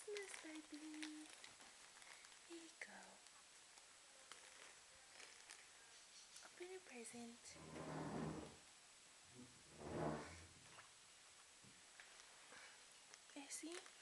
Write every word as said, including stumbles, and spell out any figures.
Christmas, baby. Here you go. Open your present. You see?